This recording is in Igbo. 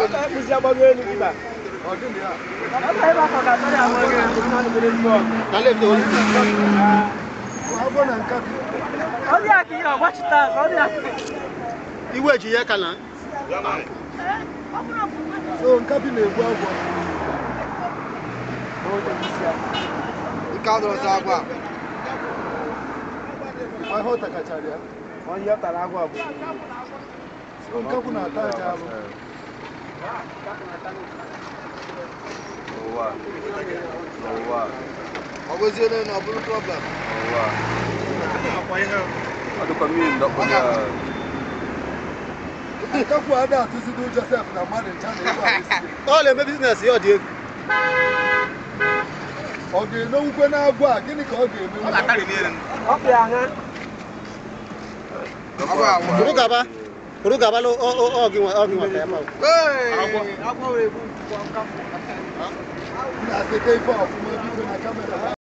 business here, Diego. Okay, no, we can now go. Can you call me? Kurugaba lo ogi Hey!